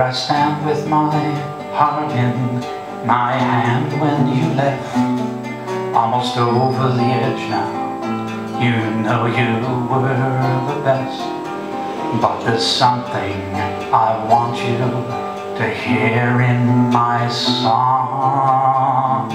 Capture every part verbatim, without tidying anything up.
I stand with my heart in my hand when you left, almost over the edge now. You know you were the best, but there's something I want you to hear in my song.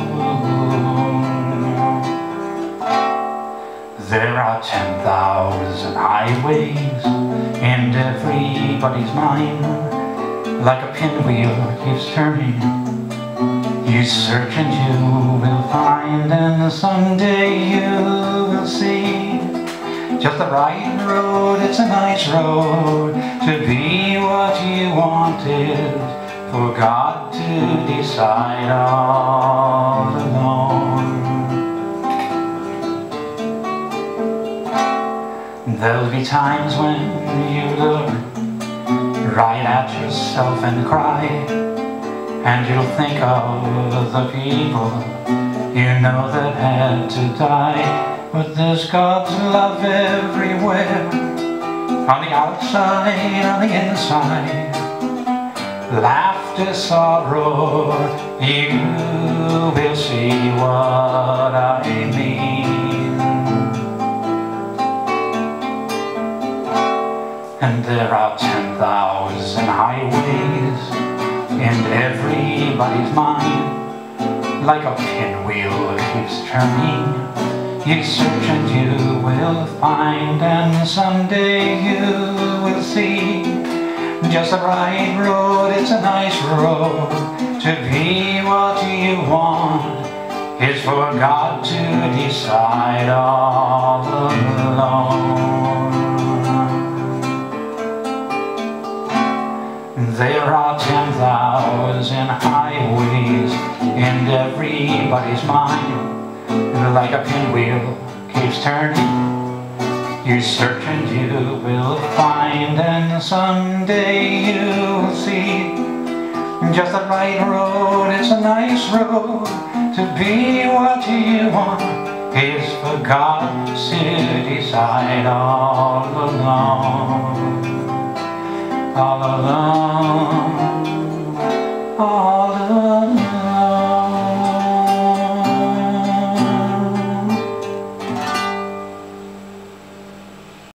There are ten thousand highways in everybody's mind, like a pinwheel keeps turning. You search and you will find, and someday you will see just the right road. It's a nice road to be what you wanted, for God to decide all alone. There'll be times when you look right at yourself and cry, and you'll think of the people you know that had to die. But there's God's love everywhere, on the outside, on the inside. Laughter, sorrow, you will see what I mean. And there are ten thousand highways in everybody's mind, like a pinwheel keeps turning. You search and you will find, and someday you will see just the right road. It's a nice road to be what you want. It's for God to decide all alone. There are ten thousand highways in everybody's mind, like a pinwheel keeps turning. You search and you will find, and someday you'll see just the right road. It's a nice road to be what you want. It's for God to decide all alone. All alone.